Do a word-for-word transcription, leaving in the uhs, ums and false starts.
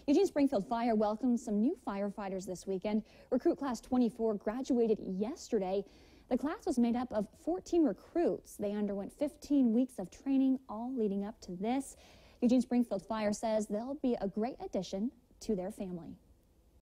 Eugene Springfield Fire welcomed some new firefighters this weekend. Recruit Class twenty-four graduated yesterday. The class was made up of fourteen recruits. They underwent fifteen weeks of training, all leading up to this. Eugene Springfield Fire says they'll be a great addition to their family.